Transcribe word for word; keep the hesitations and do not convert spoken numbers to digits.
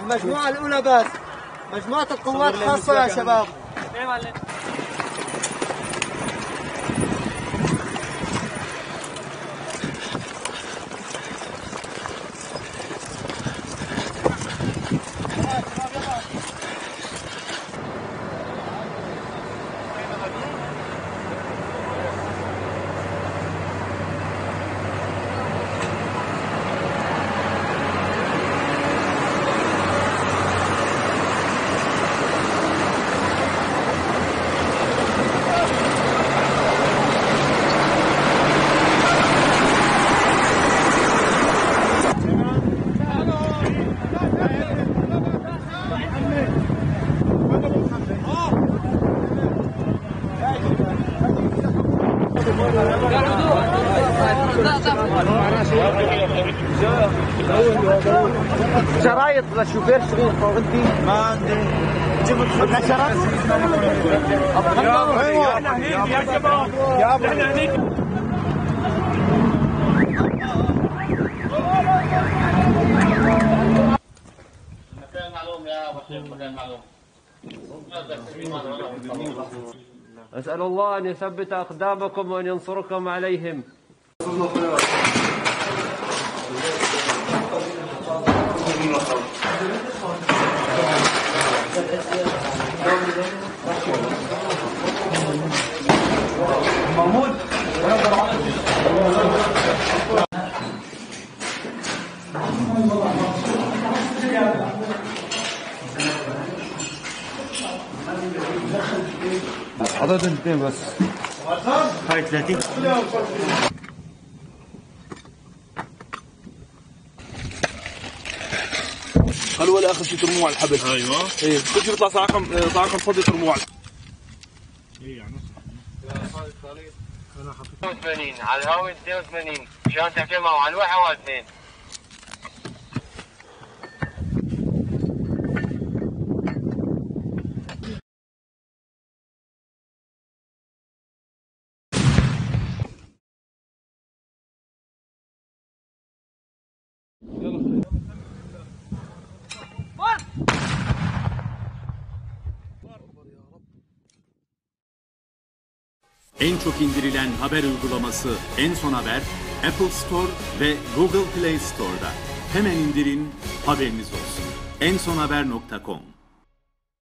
المجموعة الأولى بس، مجموعة القوات خاصة يا شباب. شرايط للشوفير شريط انت ما عندي جبت خمس شرايط. ايوه احنا هنيك يا شباب احنا هنيك. مكان معلوم يا ابو شيخ، مكان معلوم. أسأل الله أن يثبت أقدامكم وأن ينصركم عليهم. محمود عدد اثنين بس. هاي ثلاثين. خلوا ولا اخر شيء ترموه على الحبل. ايوه ايه كل شيء بيطلع صاعكم صاعكم فاضي ترموه على ايه يعني اثنين وثمانين على الهواء اثنين وثمانين مشان تحكي معه على الواحد او على الاثنين. En çok indirilen haber uygulaması En Son Haber, Apple Store ve Google Play Store'da. Hemen indirin, haberiniz olsun. en son haber nokta com